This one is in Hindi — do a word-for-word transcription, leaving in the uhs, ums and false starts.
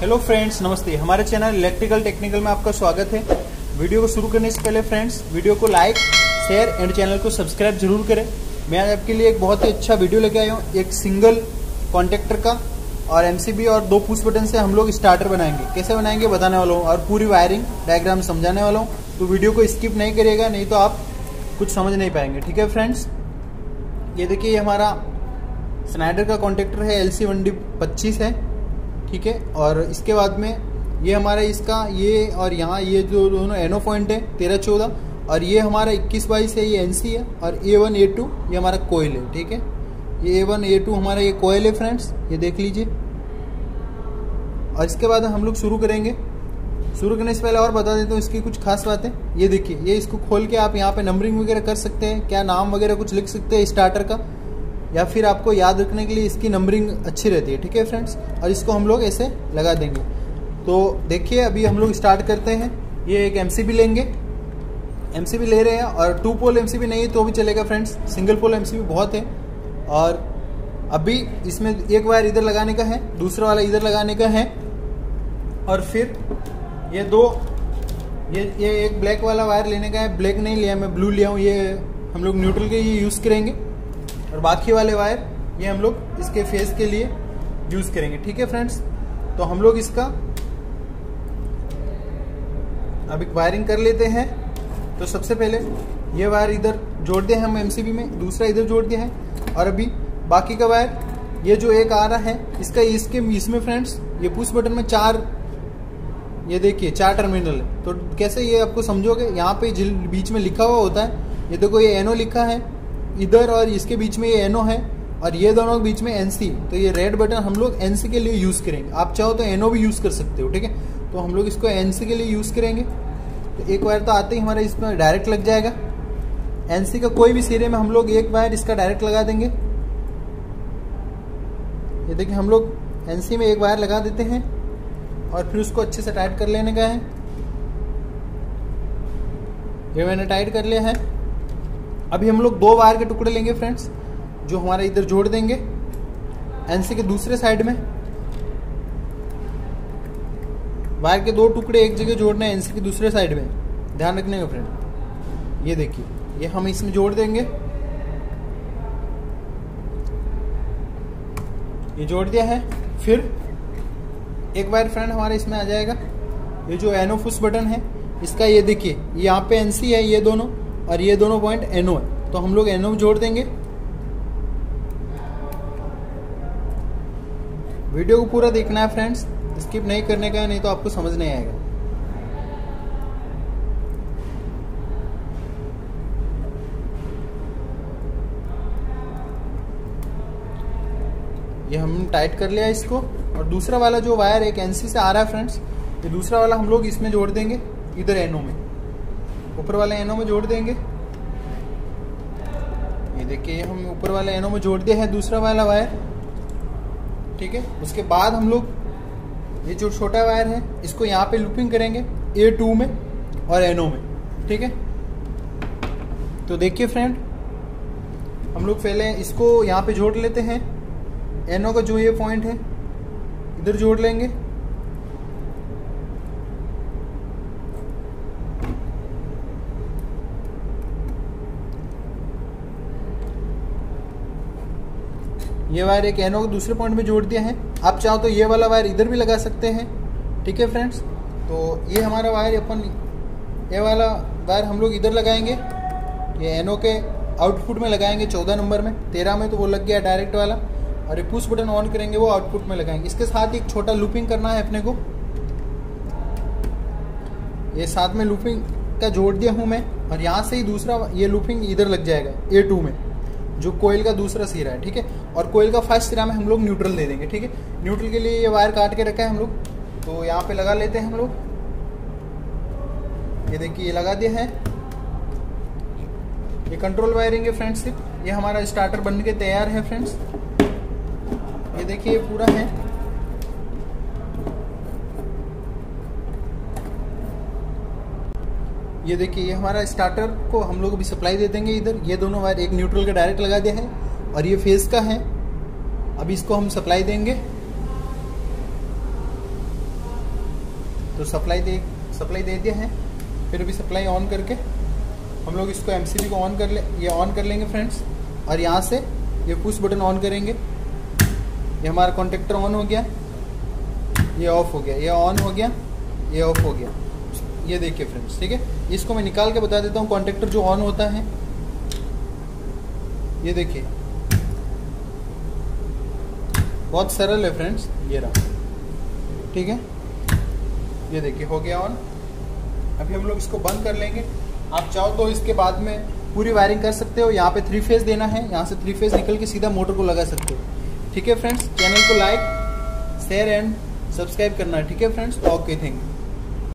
हेलो फ्रेंड्स, नमस्ते। हमारे चैनल इलेक्ट्रिकल टेक्निकल में आपका स्वागत है। वीडियो को शुरू करने से पहले फ्रेंड्स, वीडियो को लाइक, शेयर एंड चैनल को सब्सक्राइब जरूर करें। मैं आज आपके लिए एक बहुत ही अच्छा वीडियो लेके आया हूँ। एक सिंगल कॉन्टेक्टर का और एमसीबी और दो पुश बटन से हम लोग स्टार्टर बनाएंगे। कैसे बनाएंगे बताने वाला हूँ और पूरी वायरिंग डायग्राम समझाने वाला हूँ। तो वीडियो को स्किप नहीं करिएगा, नहीं तो आप कुछ समझ नहीं पाएंगे। ठीक है फ्रेंड्स, ये देखिए, ये हमारा स्नाइडर का कॉन्टेक्टर है, एल सी वन डी पच्चीस है। ठीक है, और इसके बाद में ये हमारा इसका ये और यहाँ ये जो दोनों एनो पॉइंट है तेरह चौदह, और ये हमारा इक्कीस बाईस है, ये एनसी है, और ए वन ए टू ये हमारा कोयल है। ठीक है, ये ए वन ए टू हमारा ये कोयल है फ्रेंड्स, ये देख लीजिए। और इसके बाद हम लोग शुरू करेंगे। शुरू करने से पहले और बता देता हूँ इसकी कुछ खास बातें। ये देखिए, ये इसको खोल के आप यहाँ पे नंबरिंग वगैरह कर सकते हैं, क्या नाम वगैरह कुछ लिख सकते हैं स्टार्टर का, या फिर आपको याद रखने के लिए इसकी नंबरिंग अच्छी रहती है। ठीक है फ्रेंड्स, और इसको हम लोग ऐसे लगा देंगे। तो देखिए, अभी हम लोग स्टार्ट करते हैं। ये एक एमसीबी लेंगे, एमसीबी ले रहे हैं, और टू पोल एमसीबी नहीं है तो भी चलेगा फ्रेंड्स, सिंगल पोल एमसीबी बहुत है। और अभी इसमें एक वायर इधर लगाने का है, दूसरा वाला इधर लगाने का है, और फिर ये दो ये ये एक ब्लैक वाला वायर लेने का है। ब्लैक नहीं लिया, मैं ब्लू लिया हूँ। ये हम लोग न्यूट्रल के लिए यूज़ करेंगे, और बाकी वाले वायर ये हम लोग इसके फेस के लिए यूज़ करेंगे। ठीक है फ्रेंड्स, तो हम लोग इसका अभी वायरिंग कर लेते हैं। तो सबसे पहले ये वायर इधर जोड़ दिया है हम एमसीबी में, दूसरा इधर जोड़ दिया है, और अभी बाकी का वायर ये जो एक आ रहा है इसका इसके इसमें फ्रेंड्स ये पुश बटन में चार, ये देखिए चार टर्मिनल है। तो कैसे ये आपको समझोगे, यहाँ पे बीच में लिखा हुआ होता है, ये देखो ये एनो लिखा है इधर, और इसके बीच में ये एनो है, और ये दोनों के बीच में एनसी। तो ये रेड बटन हम लोग एनसी के लिए यूज़ करेंगे। आप चाहो तो एनो भी यूज़ कर सकते हो। ठीक है, तो हम लोग इसको एनसी के लिए यूज़ करेंगे। तो एक वायर तो आते ही हमारा इसमें डायरेक्ट लग जाएगा। एनसी का कोई भी सिरे में हम लोग एक वायर इसका डायरेक्ट लगा देंगे। ये देखिए, हम लोग एनसी में एक वायर लगा देते हैं, और फिर उसको अच्छे से टाइट कर लेने का है। ये मैंने टाइट कर लिया है। अभी हम लोग दो वायर के टुकड़े लेंगे फ्रेंड्स, जो हमारा इधर जोड़ देंगे एनसी के दूसरे साइड में। वायर के दो टुकड़े एक जगह जोड़ने हैं एनसी के दूसरे साइड में, ध्यान रखने का फ्रेंड। ये देखिए, ये हम इसमें जोड़ देंगे। ये जोड़ दिया है। फिर एक वायर फ्रेंड हमारे इसमें आ जाएगा, ये जो एनो पुश बटन है इसका, ये देखिए यहाँ पे एनसी है ये दोनों, और ये दोनों पॉइंट एनो है। तो हम लोग एनो जोड़ देंगे। वीडियो को पूरा देखना है फ्रेंड्स, स्किप नहीं करने का है, नहीं तो आपको समझ नहीं आएगा। ये हम टाइट कर लिया इसको। और दूसरा वाला जो वायर एक एनसी से आ रहा है फ्रेंड्स, ये दूसरा वाला हम लोग इसमें जोड़ देंगे, इधर एनो में, ऊपर वाले एनो में जोड़ देंगे। ये देखिए, हम ऊपर वाले एनो में जोड़ दिया है दूसरा वाला वायर। ठीक है, उसके बाद हम लोग ये जो छोटा वायर है इसको यहाँ पे लूपिंग करेंगे ए टू में और एनो में। ठीक है, तो देखिए फ्रेंड, हम लोग पहले इसको यहाँ पे जोड़ लेते हैं। एनो का जो ये पॉइंट है इधर जोड़ लेंगे। ये वायर एक एनो के दूसरे पॉइंट में जोड़ दिया है। आप चाहो तो ये वाला वायर इधर भी लगा सकते हैं। ठीक है फ्रेंड्स, तो ये हमारा वायर अपन ये वाला वायर हम लोग इधर लगाएंगे, ये एनो के आउटपुट में लगाएंगे चौदह नंबर में, तेरह में तो वो लग गया डायरेक्ट वाला, और ये पुश बटन ऑन करेंगे वो आउटपुट में लगाएंगे। इसके साथ एक छोटा लूपिंग करना है अपने को। ये साथ में लूपिंग का जोड़ दिया हूँ मैं, और यहाँ से ही दूसरा ये लूपिंग इधर लग जाएगा ए टू में, जो कोयल का दूसरा सिरा है। ठीक है, और कोयल का फर्स्ट सिरा में हम लोग न्यूट्रल दे देंगे। ठीक है, न्यूट्रल के लिए ये वायर काट के रखा है हम लोग, तो यहाँ पे लगा लेते हैं हम लोग। ये देखिए, ये लगा दिया है। ये कंट्रोल वायरिंग है फ्रेंड्स। ये हमारा स्टार्टर बन के तैयार है फ्रेंड्स। ये देखिए, ये पूरा है। ये देखिए, ये हमारा स्टार्टर को हम लोग अभी सप्लाई दे देंगे इधर। ये दोनों वायर एक न्यूट्रल का डायरेक्ट लगा दिया है, और ये फेज का है। अभी इसको हम सप्लाई देंगे। तो सप्लाई दे सप्लाई दे दिया है। फिर अभी सप्लाई ऑन करके हम लोग इसको एमसीबी को ऑन कर ले ये ऑन कर लेंगे फ्रेंड्स। और यहाँ से ये पुश बटन ऑन करेंगे, ये हमारा कॉन्टेक्टर ऑन हो गया, ये ऑफ हो गया, ये ऑन हो गया, ये ऑफ हो गया। ये देखिए फ्रेंड्स, ठीक है। इसको मैं निकाल के बता देता हूँ कॉन्टेक्टर जो ऑन होता है। ये देखिए बहुत सरल है फ्रेंड्स, ये रहा, ठीक है। ये देखिए हो गया ऑन। अभी हम लोग इसको बंद कर लेंगे। आप चाहो तो इसके बाद में पूरी वायरिंग कर सकते हो। यहाँ पे थ्री फेज देना है, यहाँ से थ्री फेज निकल के सीधा मोटर को लगा सकते हो, ठीक है फ्रेंड्स। चैनल को लाइक शेयर एंड सब्सक्राइब करना है, ठीक है फ्रेंड्स। Okay, thank you.